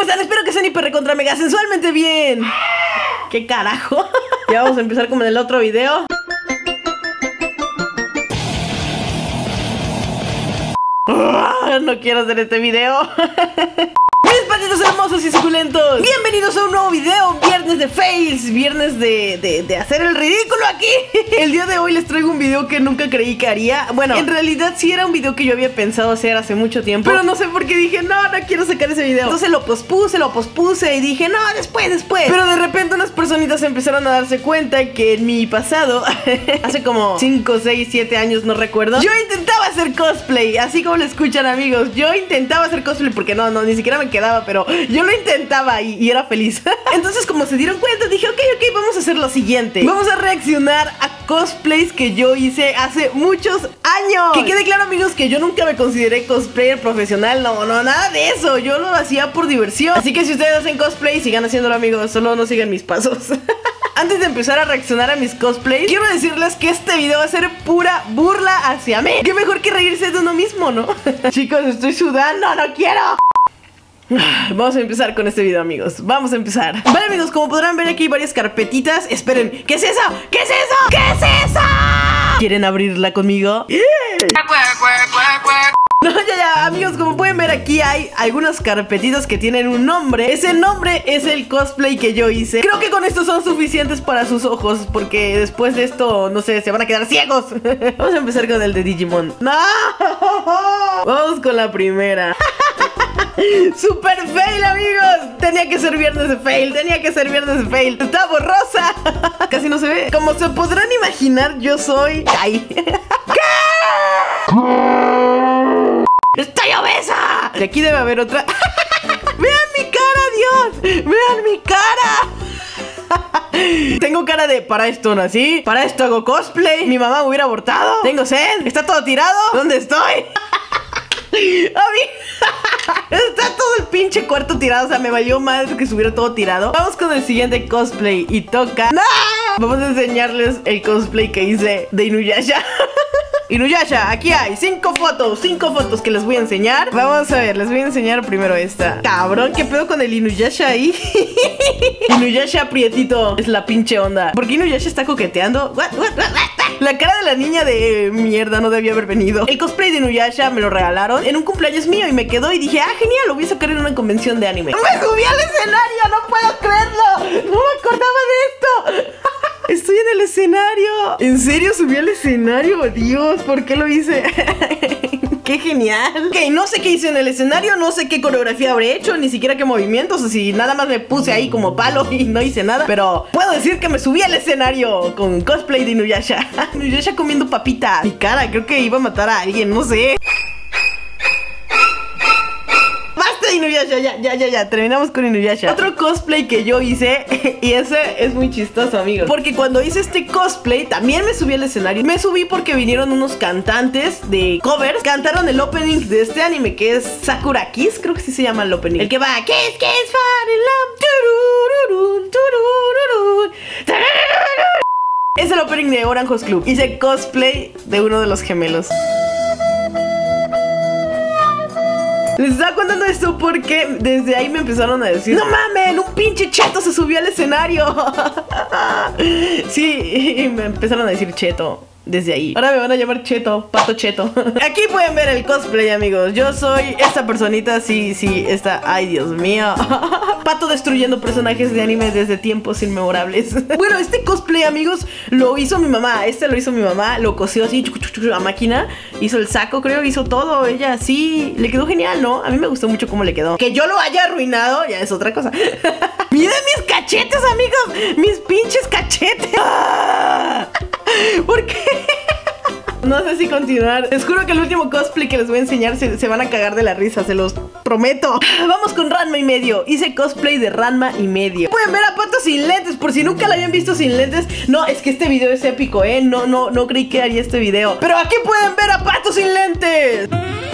están? Espero que sean hiper recontra mega sensualmente bien. ¿Qué carajo? Ya vamos a empezar como en el otro video. No quiero hacer este video. Mis patitos hermosos y suculentos, bienvenidos a un nuevo video. Viernes de fails, viernes de hacer el ridículo aquí. El día de hoy les traigo un video que nunca creí que haría. Bueno, en realidad sí era un video que yo había pensado hacer hace mucho tiempo, pero no sé por qué dije, no quiero sacar ese video. Entonces lo pospuse y dije, no, después. Pero de repente unas personitas empezaron a darse cuenta que en mi pasado, hace como 5, 6, 7 años, no recuerdo, yo intentaba hacer cosplay, así como lo escuchan, amigos. Yo intentaba hacer cosplay porque no, ni siquiera me quedaba, pero yo lo intentaba y era feliz. Entonces, como se dieron cuenta, dije, ok, vamos a hacer lo siguiente. Vamos a reaccionar a cosplays que yo hice hace muchos años. Que quede claro, amigos, que yo nunca me consideré cosplayer profesional. No, nada de eso. Yo lo hacía por diversión. Así que si ustedes hacen cosplay, sigan haciéndolo, amigos. Solo no sigan mis pasos. Antes de empezar a reaccionar a mis cosplays, quiero decirles que este video va a ser pura burla hacia mí. Qué mejor que reírse de uno mismo, ¿no? Chicos, estoy sudando, no quiero. Vamos a empezar con este video, amigos. Vamos a empezar. Vale, amigos, como podrán ver aquí hay varias carpetitas. Esperen, ¿qué es eso? ¿Qué es eso? ¿Qué es eso? ¿Quieren abrirla conmigo? No, ya, amigos, como pueden ver aquí hay algunas carpetitas que tienen un nombre. Ese nombre es el cosplay que yo hice. Creo que con esto son suficientes para sus ojos, porque después de esto, no sé, se van a quedar ciegos. Vamos a empezar con el de Digimon. ¡No! Vamos con la primera. Super fail, amigos. Tenía que ser viernes de fail. Está borrosa. Casi no se ve. Como se podrán imaginar, yo soy Kai. ¿Qué? ¡Estoy obesa! De aquí debe haber otra. ¡Vean mi cara, Dios! ¡Vean mi cara! Tengo cara de para esto nací, para esto hago cosplay, mi mamá me hubiera abortado, tengo sed, está todo tirado, ¿dónde estoy? Está todo el pinche cuarto tirado. O sea, me valió más que estuviera todo tirado. Vamos con el siguiente cosplay y toca ¡no! Vamos a enseñarles el cosplay que hice de Inuyasha. Inuyasha, aquí hay 5 fotos que les voy a enseñar. Vamos a ver, les voy a enseñar primero esta. Cabrón, ¿qué pedo con el Inuyasha ahí? Inuyasha prietito, es la pinche onda. ¿Por qué Inuyasha está coqueteando? What? La cara de la niña de mierda no debía haber venido. El cosplay de Inuyasha me lo regalaron en un cumpleaños mío y me quedó y dije, genial, lo voy a sacar en una convención de anime. ¡Me subí al escenario! ¡No puedo creerlo! ¡No me acordaba de esto! Estoy en el escenario. ¿En serio subí al escenario? Dios, ¿por qué lo hice? ¡Qué genial! Ok, no sé qué hice en el escenario, no sé qué coreografía habré hecho, ni siquiera qué movimientos, o si nada más me puse ahí como palo y no hice nada. Pero puedo decir que me subí al escenario con cosplay de Inuyasha. Inuyasha comiendo papitas. Mi cara, creo que iba a matar a alguien, no sé. Inuyasha, ya, terminamos con Inuyasha. Otro cosplay que yo hice, y ese es muy chistoso, amigos, porque cuando hice este cosplay también me subí al escenario. Me subí porque vinieron unos cantantes de covers, cantaron el opening de este anime que es Sakura Kiss, creo que sí se llama el opening. El que va Kiss, fall in love, turururun. Es el opening de Orange Club. Hice cosplay de uno de los gemelos. Les estaba contando esto porque desde ahí me empezaron a decir, ¡no mames! ¡Un pinche cheto se subió al escenario! Sí, y me empezaron a decir cheto desde ahí. Ahora me van a llamar Cheto, Pato Cheto. Aquí pueden ver el cosplay, amigos. Yo soy esta personita, sí, esta. Ay, Dios mío. Pato destruyendo personajes de anime desde tiempos inmemorables. Bueno, este cosplay, amigos, lo hizo mi mamá. Lo hizo mi mamá, lo cosió así a máquina. Hizo el saco, creo, hizo todo. Ella sí, le quedó genial, ¿no? A mí me gustó mucho cómo le quedó. Que yo lo haya arruinado ya es otra cosa. Miren mis cachetes, amigos. Mis pinches cachetes. ¿Por qué? No sé si continuar. Les juro que el último cosplay que les voy a enseñar se van a cagar de la risa, se los prometo. Vamos con Ranma y medio. Hice cosplay de Ranma y medio. Pueden ver a Pato sin lentes, por si nunca la habían visto sin lentes. No, es que este video es épico, No creí que haría este video. Pero aquí pueden ver a Pato sin lentes.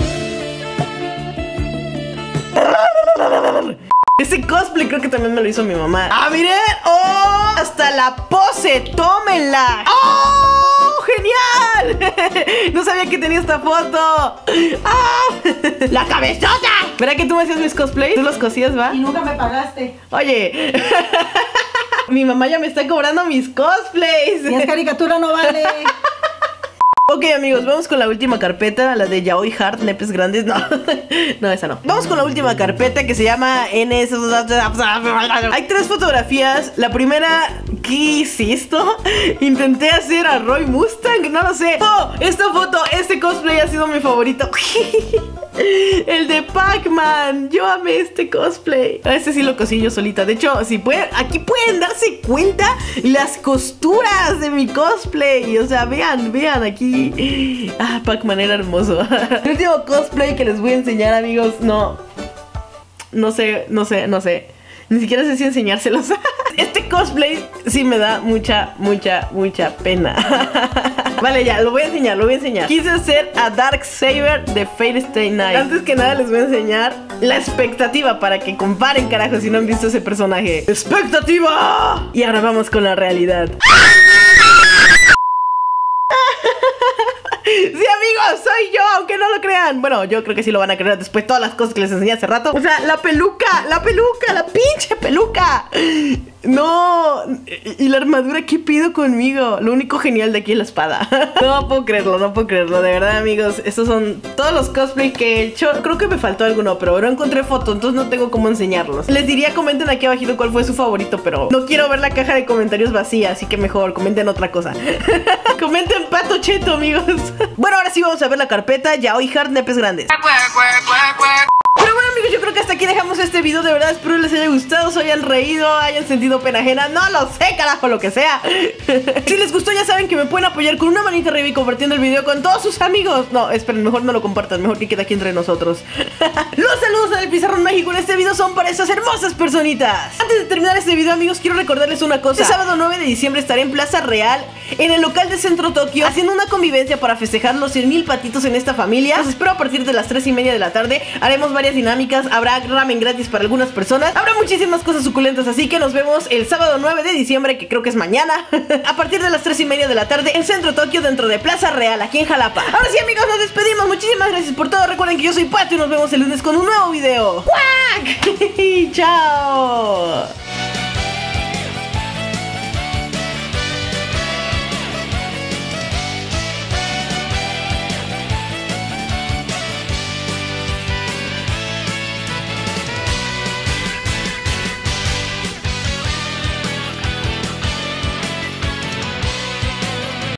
Ese cosplay creo que también me lo hizo mi mamá. ¡Ah, miren! ¡Oh! Hasta la pose, tómenla. ¡Oh! ¡Genial! No sabía que tenía esta foto. ¡Ah! ¡La cabezota! ¿Verdad que tú me hacías mis cosplays? ¿Tú los cosías, va? Y nunca me pagaste. Oye, mi mamá ya me está cobrando mis cosplays. Si es caricatura no vale. Ok, amigos, vamos con la última carpeta, la de Yaoi Heart, nepes grandes. No, no, esa no. Vamos con la última carpeta que se llama NS. Hay 3 fotografías. La primera, ¿qué es esto? Intenté hacer a Roy Mustang, no lo sé. Oh, esta foto, este cosplay ha sido mi favorito. El de Pac-Man. Yo amé este cosplay. A este sí lo cosí yo solita. De hecho, si pueden, aquí pueden darse cuenta las costuras de mi cosplay. O sea, vean, vean aquí. Ah, Pac-Man era hermoso. El último cosplay que les voy a enseñar, amigos. No sé. Ni siquiera sé si enseñárselos. Este cosplay sí me da mucha pena. Vale, ya, lo voy a enseñar. Quise hacer a Darksaber de Fate Stay Night. Antes que nada les voy a enseñar la expectativa para que comparen, carajo, si no han visto ese personaje. ¡Expectativa! Y ahora vamos con la realidad. Sí, amigos, soy yo, aunque no lo crean. Bueno, yo creo que sí lo van a creer después de todas las cosas que les enseñé hace rato. O sea, la pinche peluca. No. Y la armadura, ¿qué pido conmigo? Lo único genial de aquí es la espada. No puedo creerlo. De verdad, amigos, estos son todos los cosplays que he hecho. Creo que me faltó alguno, pero no encontré foto, entonces no tengo cómo enseñarlos. Les diría, comenten aquí abajito cuál fue su favorito, pero no quiero ver la caja de comentarios vacía, así que mejor comenten otra cosa. Comenten Pato Cheto, amigos. Bueno, ahora sí vamos a ver la carpeta Yaoi Heart, nepes grandes. Pero bueno, amigos, yo creo que hasta aquí dejamos este video. De verdad, espero les haya gustado, se hayan reído, hayan sentido pena ajena. No lo sé, carajo, lo que sea. Si les gustó, ya saben que me pueden apoyar con una manita arriba y compartiendo el video con todos sus amigos. No, esperen, mejor no lo compartan, mejor que quede aquí entre nosotros. Los saludos del Pizarrón Mágico en este video son para esas hermosas personitas. Antes de terminar este video, amigos, quiero recordarles una cosa. El sábado 9 de diciembre estaré en Plaza Real, en el local de Centro Tokio, haciendo una convivencia para festejar los 100,000 patitos en esta familia. Los espero a partir de las 3:30 de la tarde. Haremos varias dinámicas, habrá ramen gratis para algunas personas, habrá muchísimas cosas suculentas, así que nos vemos el sábado 9 de diciembre, que creo que es mañana, a partir de las 3:30 de la tarde en Centro Tokio, dentro de Plaza Real, aquí en Jalapa. Ahora sí, amigos, nos despedimos, muchísimas gracias por todo. Recuerden que yo soy Pato y nos vemos el lunes con un nuevo video. ¡Cuac! ¡Chao!